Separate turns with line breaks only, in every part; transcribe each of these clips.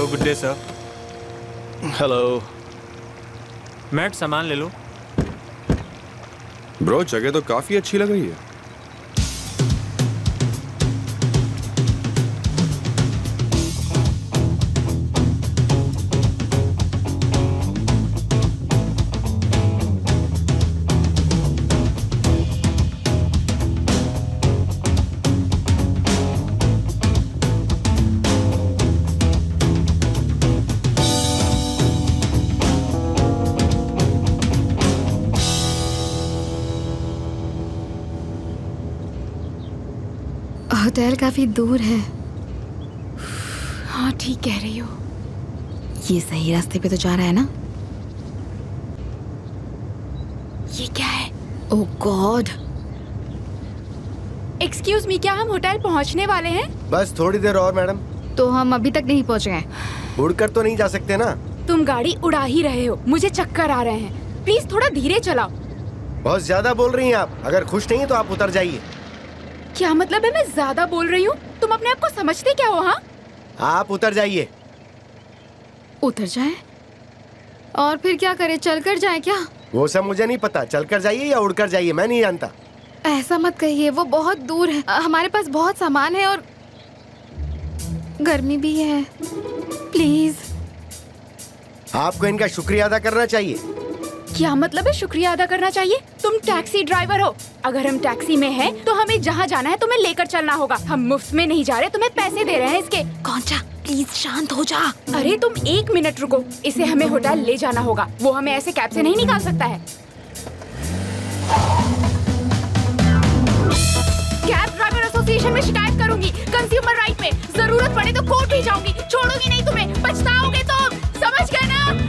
Hello, good day sir.
Hello.
Matt, सामान ले लो।
Bro, जगह तो काफी अच्छी लग रही है।
होटल काफी दूर है।
हाँ, ठीक कह रही हो।
ये सही रास्ते पे तो जा रहा है ना?
ये क्या है?
ओह गॉड।
एक्सक्यूज मी, क्या हम होटल पहुंचने वाले हैं?
बस थोड़ी देर और मैडम।
तो हम अभी तक नहीं पहुंच गए।
उड़कर तो नहीं जा सकते ना?
तुम गाड़ी उड़ा ही रहे हो, मुझे चक्कर आ रहे हैं। प्लीज थोड़ा धीरे चलाओ।
बहुत ज्यादा बोल रही हैं आप। अगर खुश नहीं तो आप उतर जाइए।
क्या मतलब है मैं ज्यादा बोल रही हूँ? तुम अपने आप को समझते क्या हो? हाँ,
आप उतर जाइए।
उतर जाए? और फिर क्या करें, चलकर जाए क्या?
वो सब मुझे नहीं पता। चलकर जाइए या उड़कर जाइए, मैं नहीं जानता।
ऐसा मत कहिए, वो बहुत दूर है। हमारे पास बहुत सामान है और गर्मी भी है। प्लीज।
आपको इनका शुक्रिया अदा करना चाहिए।
क्या मतलब है शुक्रिया अदा करना चाहिए? तुम टैक्सी ड्राइवर हो। अगर हम टैक्सी में हैं, तो हमें जहाँ जाना है तुम्हें लेकर चलना होगा। हम मुफ्त में नहीं जा रहे, तुम्हें पैसे दे रहे हैं इसके।
कौनचा, प्लीज शांत हो जा।
अरे तुम 1 मिनट रुको, इसे हमें होटल ले जाना होगा। वो हमें ऐसे कैब से नहीं निकाल सकता है। कैब ड्राइवर एसोसिएशन में शिकायत करूंगी, कंज्यूमर राइट में। जरूरत पड़े तो कोर्ट भी जाऊंगी। छोड़ूंगी नहीं तुम्हें, पछताओगे तुम। समझ गए ना?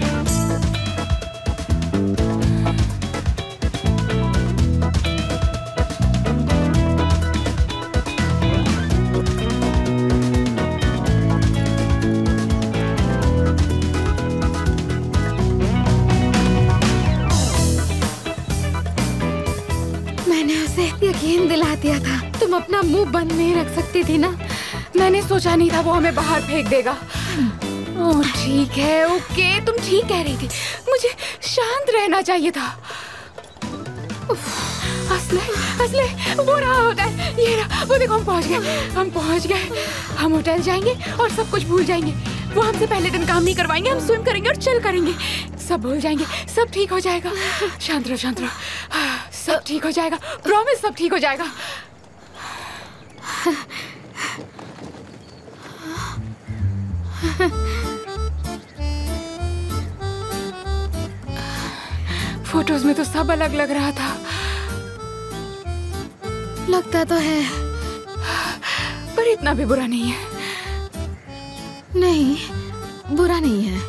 यकीन दिला दिया था। तुम अपना मुंह बंद नहीं रख सकती थी ना?
मैंने सोचा नहीं था वो हमें बाहर फेंक देगा। ओह ठीक है, ओके, तुम ठीक कह रही थी। मुझे शांत रहना चाहिए था। असले वो रहा होटल, ये रहा। वो देखो, हम पहुंच गए। हम होटल जाएंगे और सब कुछ भूल जाएंगे। वो हमसे पहले दिन काम नहीं करवाएंगे। हम स्विम करेंगे और चिल करेंगे। सब भूल जाएंगे, सब ठीक हो जाएगा। शांत रहो। सब ठीक हो जाएगा, प्रॉमिस, सब ठीक हो जाएगा। फोटोज में तो सब अलग लग रहा था।
लगता तो है,
पर इतना भी बुरा नहीं है।
नहीं, बुरा नहीं है।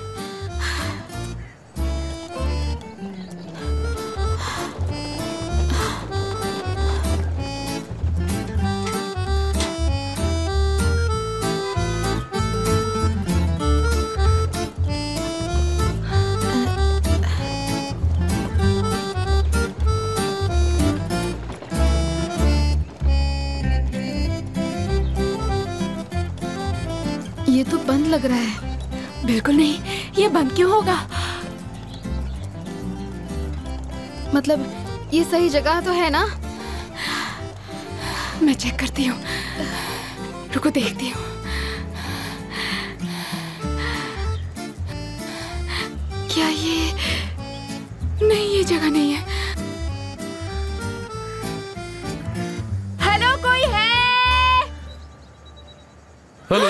ये तो बंद लग रहा है।
बिल्कुल नहीं, ये बंद क्यों होगा?
मतलब ये सही जगह तो है ना?
मैं चेक करती हूँ, रुको देखती हूँ। क्या ये नहीं, ये जगह नहीं है। हेलो, कोई है?
हेलो।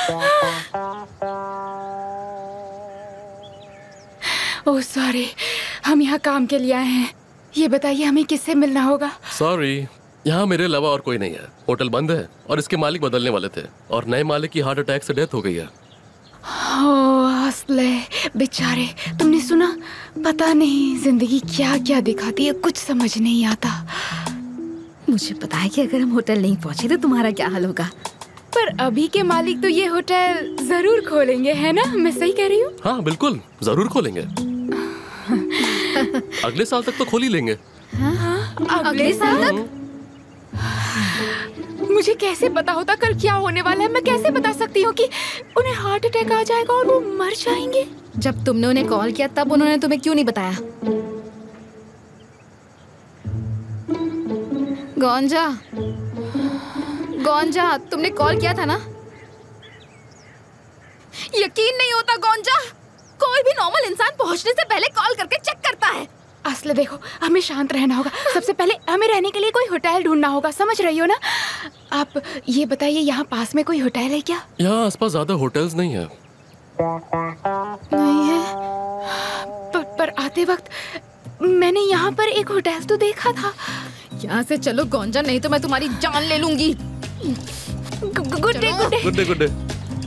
ओह सॉरी, हम यहाँ काम के लिए आए हैं। ये बताइए हमें किससे मिलना होगा?
सॉरी, यहाँ मेरे अलावा और कोई नहीं है। होटल बंद है और इसके मालिक बदलने वाले थे और नए मालिक की हार्ट अटैक से डेथ हो गई है।
ओह असले, बेचारे। तुमने सुना? पता नहीं जिंदगी क्या क्या दिखाती है, कुछ समझ नहीं आता।
मुझे पता है कि अगर हम होटल नहीं पहुँचे तो तुम्हारा क्या हाल होगा।
पर अभी के मालिक तो ये होटल जरूर खोलेंगे, है ना? मैं सही कह रही हूँ?
हाँ बिल्कुल, जरूर खोलेंगे। अगले साल तक तो खोल ही लेंगे।
हाँ, अगले साल तक? मुझे कैसे पता होता कल क्या होने वाला है? मैं कैसे बता सकती हूँ कि उन्हें हार्ट अटैक आ जाएगा और वो मर जाएंगे?
जब तुमने उन्हें कॉल किया तब उन्होंने तुम्हें क्यों नहीं बताया? गोंजा, गोंजा, तुमने कॉल किया था ना? यकीन नहीं होता गोंजा, कोई भी नॉर्मल इंसान पहुंचने से पहले कॉल करके चेक करता है।
असले देखो, हमें शांत रहना होगा। सबसे पहले हमें रहने के लिए कोई होटल ढूंढना होगा, समझ रही हो ना? आप ये बताइए, यहाँ पास में कोई होटल है क्या?
यहाँ आसपास ज्यादा होटल्स नहीं है।
नहीं है।
पर आते वक्त मैंने यहाँ पर एक होटल तो देखा था।
यहाँ से चलो गोंजा, नहीं तो मैं तुम्हारी जान ले लूंगी।
Good day, good day.
Good day, good day.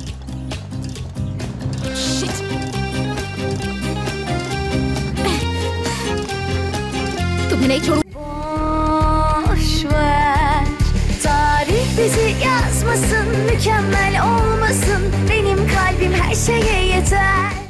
तुम्हें नहीं छोड़ू।
Boş ver, tarih bizi yazmasın, mükemmel olmasın, benim kalbim her şeye yeter.